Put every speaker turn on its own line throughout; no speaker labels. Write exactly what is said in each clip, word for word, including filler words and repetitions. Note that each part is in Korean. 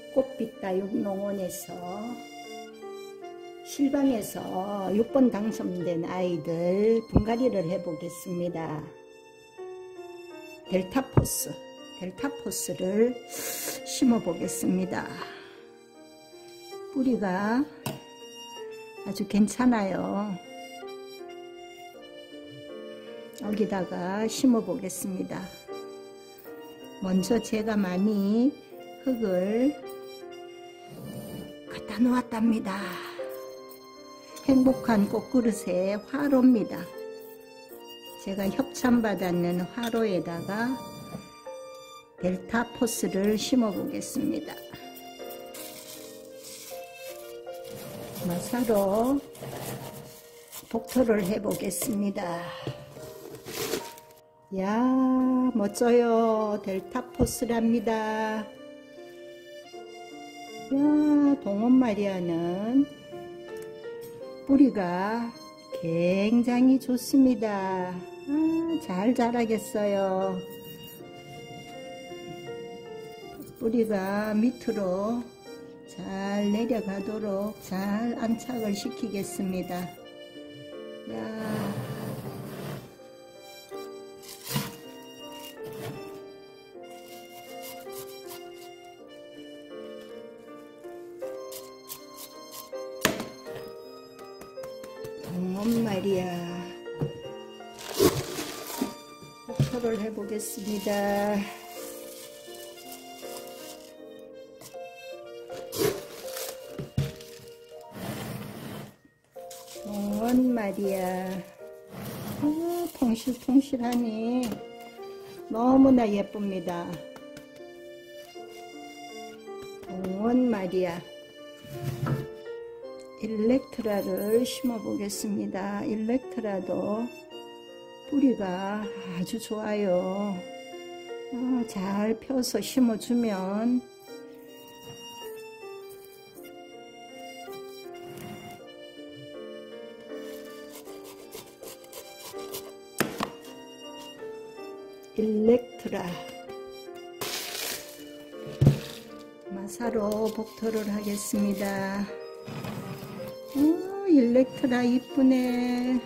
꽃빛다육농원에서 실방에서 육 번 당첨된 아이들 분갈이를 해보겠습니다. 델타포스, 델타포스를 심어 보겠습니다. 뿌리가 아주 괜찮아요. 여기다가 심어 보겠습니다. 먼저 제가 많이 흙을 갖다 놓았답니다. 행복한 꽃그릇에 화로입니다. 제가 협찬받았는 화로에다가 델타포스를 심어 보겠습니다. 마사로 복토를 해 보겠습니다. 야, 멋져요. 델타포스랍니다. 야, 동원마리아는 뿌리가 굉장히 좋습니다. 아, 잘 자라겠어요. 뿌리가 밑으로 잘 내려가도록 잘 안착을 시키겠습니다. 야. 동원마리아 복토를 해보겠습니다. 동원마리아 아, 통실통실하니 너무나 예쁩니다. 동원마리아 일렉트라를 심어 보겠습니다. 일렉트라도 뿌리가 아주 좋아요. 어, 잘 펴서 심어주면 일렉트라 마사로 복토를 하겠습니다. 오, 일렉트라 이쁘네.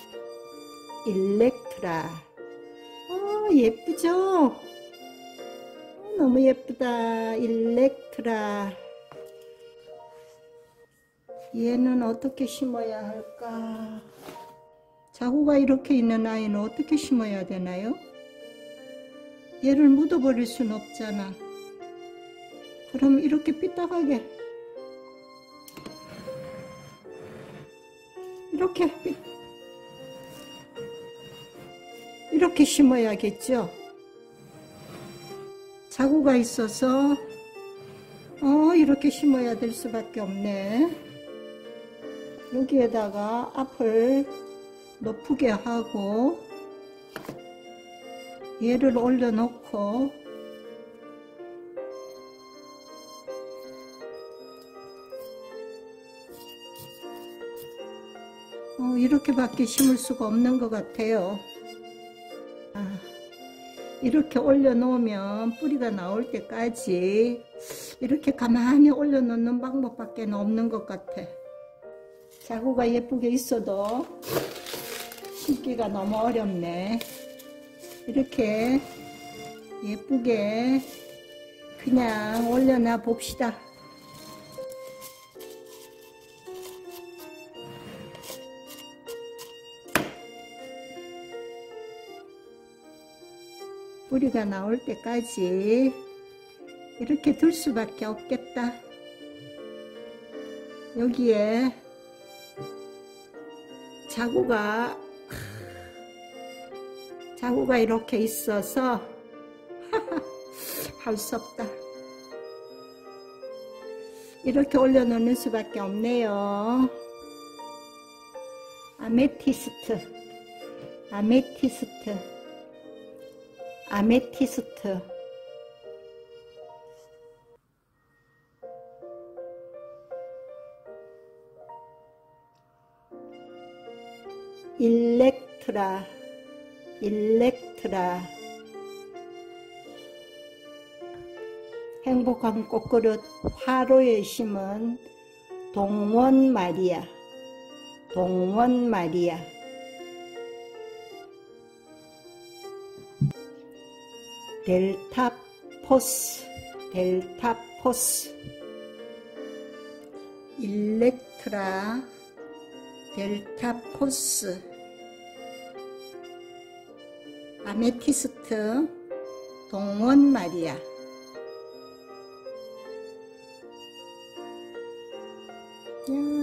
일렉트라 어, 예쁘죠? 어, 너무 예쁘다. 일렉트라 얘는 어떻게 심어야 할까? 자구가 이렇게 있는 아이는 어떻게 심어야 되나요? 얘를 묻어버릴 순 없잖아. 그럼 이렇게 삐딱하게 이렇게 이렇게 심어야겠죠. 자구가 있어서 어 이렇게 심어야 될 수밖에 없네. 여기에다가 앞을 높게 하고 얘를 올려놓고 어, 이렇게밖에 심을 수가 없는 것 같아요. 아, 이렇게 올려놓으면 뿌리가 나올 때까지 이렇게 가만히 올려놓는 방법밖에 없는 것 같아. 자구가 예쁘게 있어도 심기가 너무 어렵네. 이렇게 예쁘게 그냥 올려놔 봅시다. 뿌리가 나올 때까지 이렇게 둘 수밖에 없겠다. 여기에 자구가 자구가 이렇게 있어서 할 수 없다. 이렇게 올려놓는 수밖에 없네요. 아메티스트 아메티스트 아메티스트 일렉트라 일렉트라 행복한 꽃그릇 화로에 심은 동원 마리아, 동원 마리아. 델타 포스, 델타 포스. 일렉트라, 델타 포스. 아메티스트, 동원 마리아. 야.